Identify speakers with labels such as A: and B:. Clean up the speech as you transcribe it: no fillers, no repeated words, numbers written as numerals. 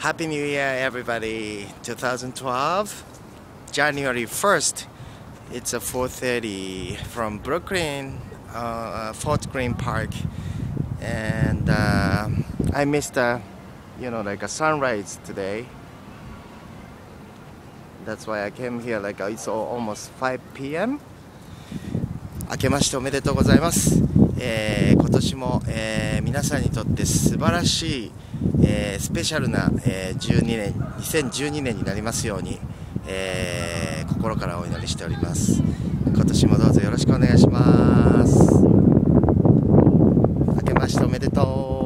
A: Happy New Year, everybody. 2012, January 1st. It's a 4:30 from Brooklyn, Fort Greene Park, and I missed like a sunrise today. That's why I came here. It's almost 5 p.m. 明けましておめでとうございます。今年も、皆さんにとって素晴らしい、スペシャルな、2012年になりますように、心からお祈りしております。今年もどうぞよろしくお願いします。明けましておめでとう。